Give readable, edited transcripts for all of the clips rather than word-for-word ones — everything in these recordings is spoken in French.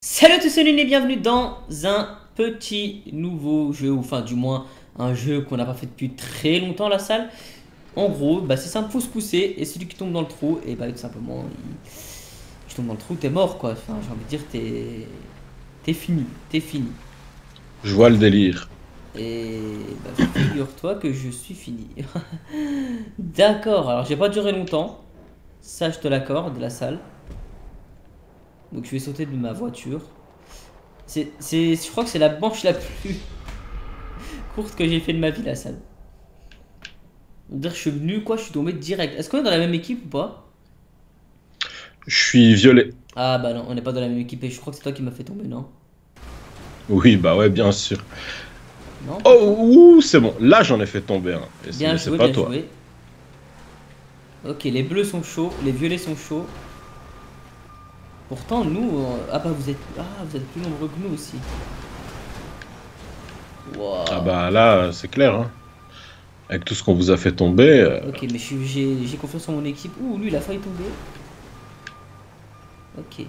Salut à tous, c'est Lune et bienvenue dans un petit nouveau jeu, ou enfin du moins un jeu qu'on n'a pas fait depuis très longtemps à la salle. En gros, c'est simple, faut se pousser et celui qui tombe dans le trou, et tout simplement, tu tombes dans le trou, t'es mort quoi. Enfin, j'ai envie de dire, t'es fini, t'es fini. Je vois le délire. Et figure-toi que je suis fini. D'accord, alors j'ai pas duré longtemps, ça je te l'accorde, la salle. Donc je vais sauter de ma voiture. Je crois que c'est la manche la plus courte que j'ai fait de ma vie, la salle. Dire je suis venu quoi, je suis tombé direct. Est-ce qu'on est dans la même équipe ou pas? Je suis violet. Ah bah non, on n'est pas dans la même équipe et je crois que c'est toi qui m'as fait tomber, non? Oui, bah ouais, bien sûr. Non, pas Oh, toi? ouh, c'est bon. Là, j'en ai fait tomber un. Bien Mais c'est joué, pas bien toi. joué. Ok, les bleus sont chauds, les violets sont chauds. Pourtant, nous, vous êtes plus nombreux que nous aussi. Ah Waouh. bah là, c'est clair, hein. Avec tout ce qu'on vous a fait tomber. Ok, mais j'ai confiance en mon équipe. Ouh, lui, il a failli tomber. Ok.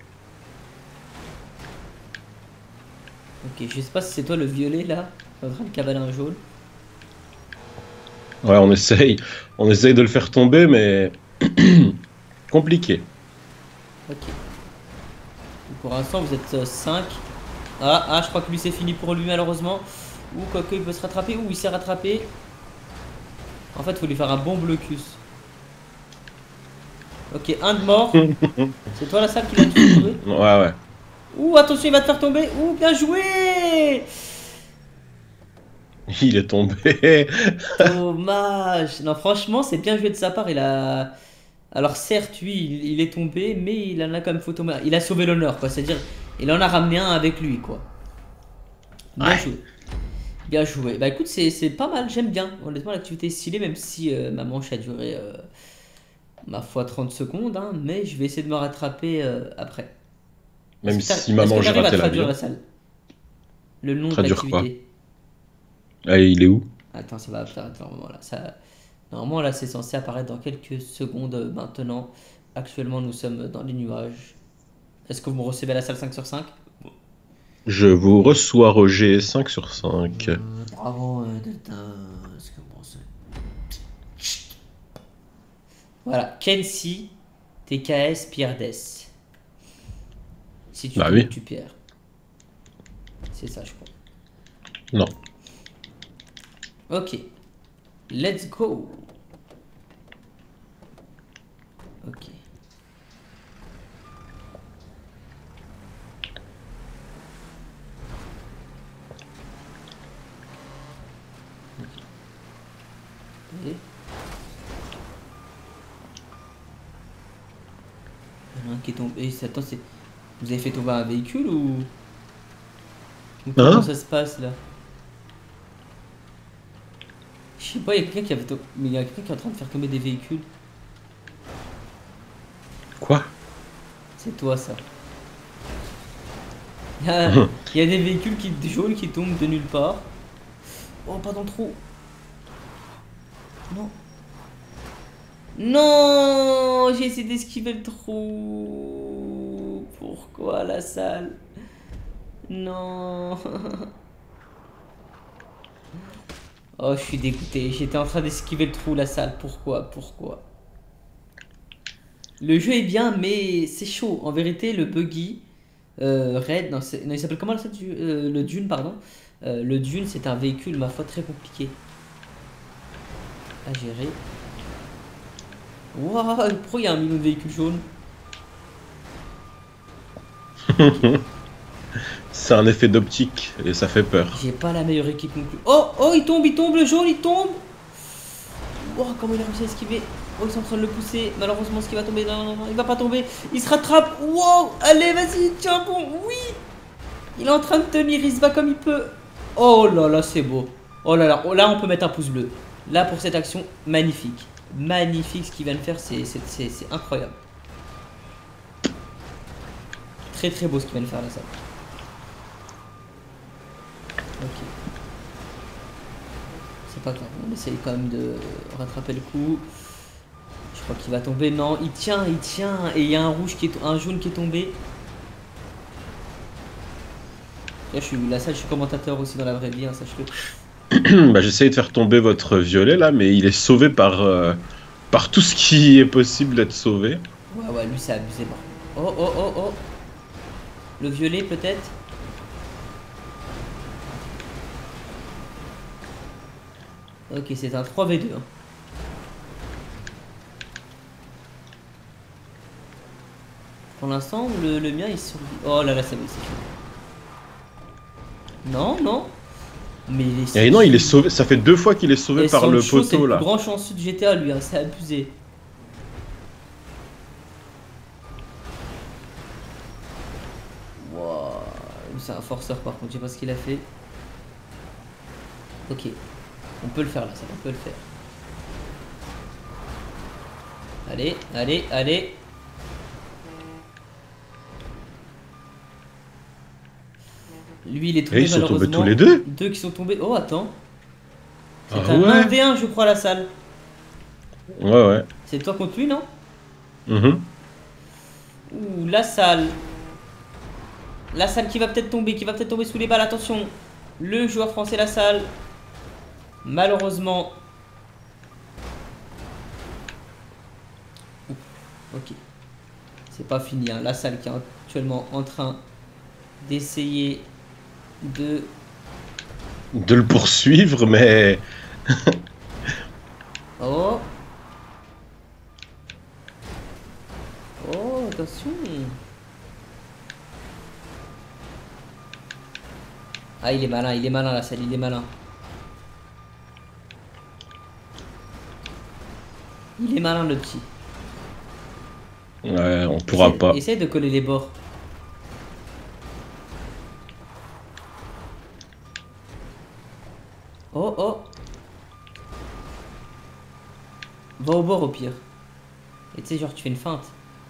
Ok, je sais pas si c'est toi le violet là, en train de cavaler un jaune. Ouais, on essaye. On essaye de le faire tomber, mais compliqué. Ok. Pour l'instant, vous êtes 5. Ah, je crois que lui c'est fini pour lui malheureusement. Ou quoique il peut se rattraper. Ou il s'est rattrapé. En fait, il faut lui faire un bon blocus. Ok, un de mort. Ouais, C'est toi la salle qui l'a fait tomber. ouais. Ouh, attention, il va te faire tomber. Ouh, bien joué. Il est tombé. Dommage. Non, franchement, c'est bien joué de sa part. Il a. Alors, certes, lui, il est tombé, mais il en a quand même fait tomber. Il a sauvé l'honneur, quoi. C'est-à-dire, il en a ramené un avec lui, quoi. Bien Ouais. joué. Bien joué. Bah écoute, c'est pas mal, j'aime bien. Honnêtement, l'activité est stylée, même si ma manche a duré, ma foi, 30 secondes. Hein, mais je vais essayer de me rattraper après. Même si Est-ce que maman, tu j'ai arrives à raté traduire l'avion. la salle? Le nom de Traduire quoi? l'activité? Ah, il est où? Attends, ça va apparaître normalement là. Normalement, là, c'est censé apparaître dans quelques secondes maintenant. Actuellement, nous sommes dans les nuages. Est-ce que vous me recevez à la salle 5/5? Je vous reçois, Roger, 5 sur 5. Bravo, Delta. Est-ce que bon, voilà, Kenzie, TKS, Pierre Dess. Si tu Bah tombes, oui. tu perds. C'est ça, je crois. Non. Ok, let's go. Ok. Et il y en a un qui est tombé. Attends, vous avez fait tomber un véhicule ou comment Hein? ça se passe là? Je sais pas, il y a quelqu'un qui avait mais il y a quelqu'un qui est en train de faire tomber des véhicules. Quoi? C'est toi ça. Il y a, il y a des véhicules jaunes qui tombent de nulle part. Oh, pas dans le trou. Non. Non, j'ai essayé d'esquiver le trou. Pourquoi la salle? Non. Oh, je suis dégoûté. J'étais en train d'esquiver le trou, la salle. Pourquoi? Pourquoi? Le jeu est bien, mais c'est chaud. En vérité, le buggy, Red, non, non, il s'appelle comment ça, le Dune, pardon. Le Dune, c'est un véhicule, ma foi, très compliqué à gérer. Waouh, pourquoi il y a un million de véhicules jaunes? Ok. C'est un effet d'optique et ça fait peur. J'ai pas la meilleure équipe non plus. Oh, oh, il tombe, le jaune, il tombe. Oh, comment il a réussi à esquiver. Oh, ils sont en train de le pousser. Malheureusement, ce qui va tomber. Non, non, non, il va pas tomber. Il se rattrape. Wow, allez, vas-y, tiens bon. Oui, il est en train de tenir. Il se bat comme il peut. Oh là là, c'est beau. Oh là là, oh, là, on peut mettre un pouce bleu. Là, pour cette action, magnifique. Magnifique, ce qu'il vient de faire, c'est incroyable. Très très beau ce qu'il vient de faire là, ça. Ok. C'est pas grave, on essaye quand même de rattraper le coup. Je crois qu'il va tomber. Non, il tient, il tient. Et il y a un rouge un jaune qui est tombé. Là, je suis commentateur aussi dans la vraie vie, hein, sache-le. Bah, j'essaye de faire tomber votre violet là, mais il est sauvé par tout ce qui est possible d'être sauvé. Ouais, ouais, lui, c'est abusé par contre. Oh, oh, oh, oh. Le violet, peut-être. Ok, c'est un 3v2. Hein. Pour l'instant, le mien, il survit. Oh là là, ça va, c'est fini. Non, non. Mais il est Et non, il est sauvé. Ça fait 2 fois qu'il est sauvé et par le Sancho, c'est le poteau plus là. grand chanceux de GTA, lui, hein, c'est abusé. Wow. C'est un forceur par contre, je sais pas ce qu'il a fait. Ok, on peut le faire là, ça, on peut le faire. Allez, allez, allez. Lui, il est Et tombé ils sont tombés tous malheureusement. les deux. Deux qui sont tombés. Oh, attends. C'est Ah un ouais. 1v1, je crois, la salle. Ouais, ouais. C'est toi contre lui, non? Mhm. Ouh, la salle. La salle qui va peut-être tomber, sous les balles. Attention. Le joueur français, la salle. Malheureusement. Ouh, ok. C'est pas fini, hein. La salle qui est actuellement en train d'essayer de... De le poursuivre, mais Oh. Oh, attention. Ah, il est malin la salle, il est malin. Il est malin le petit. ouais, on pourra pas. Essaye de coller les bords. Oh oh. Va au bord au pire. Et tu sais genre tu fais une feinte.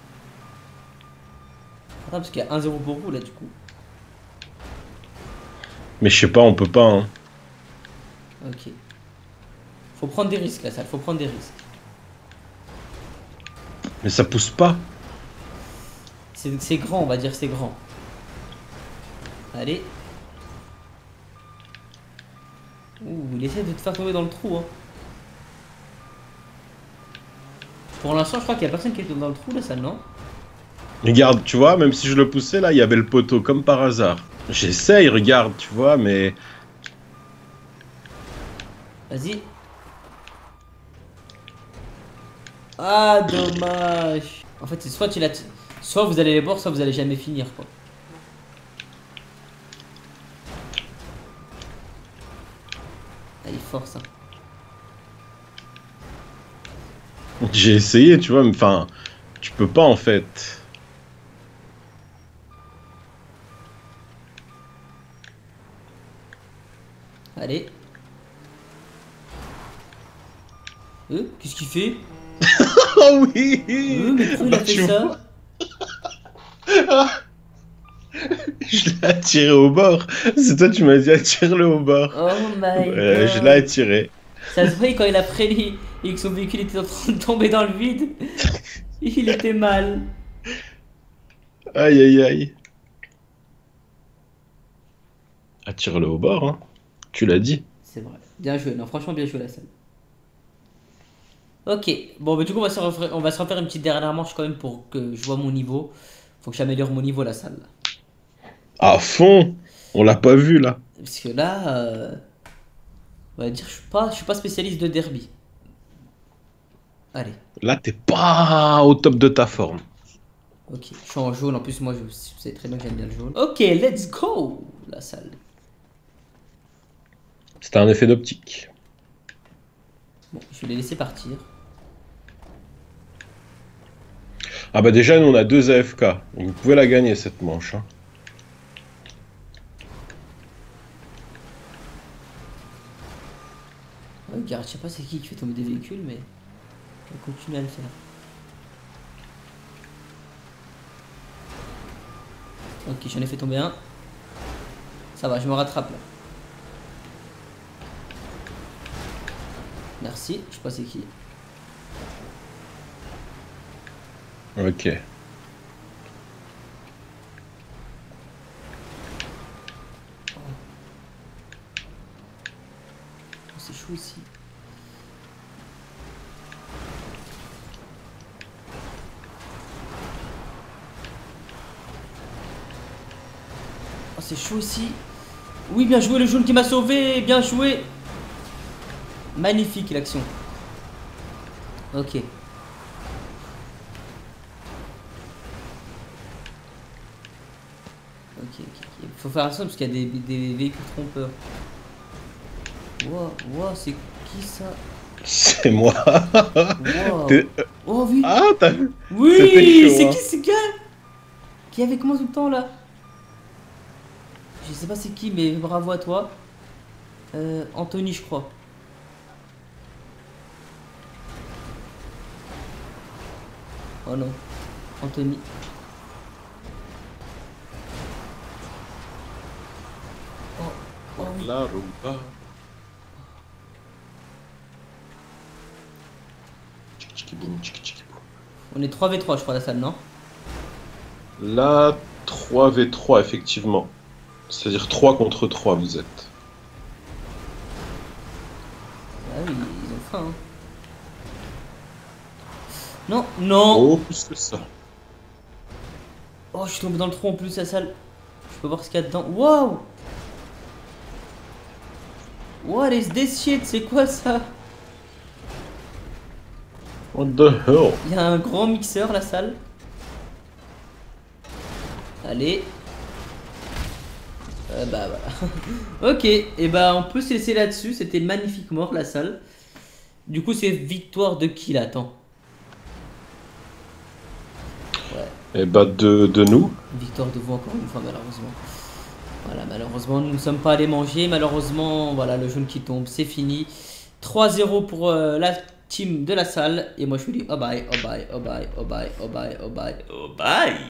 Attends parce qu'il y a 1-0 pour vous là du coup. Mais je sais pas, on peut pas. Hein. Ok. Faut prendre des risques là ça, faut prendre des risques. Mais ça pousse pas. C'est grand on va dire c'est grand. Allez. Ouh il essaie de te faire tomber dans le trou hein. Pour l'instant je crois qu'il y a personne qui est dans le trou là ça non. Regarde, tu vois, même si je le poussais là, il y avait le poteau comme par hasard. J'essaye, regarde, tu vois, mais Vas-y. Ah dommage. En fait c'est soit tu la soit vous allez les bords soit vous allez jamais finir quoi. Ah, il force hein. j'ai essayé, tu vois, mais enfin, tu peux pas en fait. Allez. Qu'est-ce qu'il fait? Oh oui. Mais pourquoi il a Bah, fait tu ça? vois, je l'ai attiré au bord. C'est toi, tu m'as dit attire-le au bord. Oh my Je l'ai god. attiré. Ça se voyait quand il a prédit et que son véhicule était en train de tomber dans le vide. Il était mal. Aïe aïe aïe. Attire-le au bord, hein. Tu l'as dit. C'est vrai. Bien joué. Non, franchement, bien joué la salle. Ok. Bon, bah, du coup, on va se refaire une petite dernière manche quand même pour que je vois mon niveau. Faut que j'améliore mon niveau, la salle. À fond. On l'a pas vu là. Parce que là, on va dire, je suis pas spécialiste de derby. Allez. Là, t'es pas au top de ta forme. Ok. Je suis en jaune. En plus, moi, vous savez très bien que j'aime bien le jaune. Ok, let's go. La salle. C'était un effet d'optique. Bon, je vais les laisser partir. Ah bah déjà, nous on a 2 AFK. Donc vous pouvez la gagner cette manche. Hein. Regarde, je sais pas c'est qui fait tomber des véhicules, mais on continue à le faire. Ok, j'en ai fait tomber un. Ça va, je me rattrape là. Merci, je sais pas c'est qui. Ok. chaud ici. Oh, c'est chaud ici. Oui, bien joué le jaune qui m'a sauvé. Bien joué. Magnifique l'action. Ok. Ok. Faut faire attention parce qu'il y a des véhicules trompeurs. Wow, c'est qui ça? C'est moi. Wow. T'es- Oh oui. Ah, t'as vu? C'était Oui, chaud, c'est hein. qui ce gars? Qui est avec moi tout le temps là? Je sais pas c'est qui, mais bravo à toi. Anthony, je crois. Oh non, Anthony. Oh oui. La rumba. Tchiki tchiki boum, tchiki tchiki boum. On est 3v3, je crois, la salle, non? Là, 3v3, effectivement. C'est-à-dire 3 contre 3, vous êtes. Ah oui, ils ont faim. Hein. Non, non. Oh, plus que ça. Oh, je suis tombé dans le trou en plus, la salle. Je peux voir ce qu'il y a dedans. Wow! What is this shit? C'est quoi ça? What the hell? Il y a un grand mixeur, la salle. Allez. Bah voilà. Ok, et bah on peut se laisser là-dessus. C'était magnifique mort, la salle. Du coup, c'est victoire de qui là? Attends. Ouais. Et bah, de nous. Victoire de vous encore une fois, malheureusement. Voilà, malheureusement, nous ne sommes pas allés manger. Malheureusement, voilà, le jaune qui tombe, c'est fini. 3-0 pour la team de la salle. Et moi, je vous dis oh bye, oh bye, oh bye, oh bye, oh bye, oh bye, oh bye.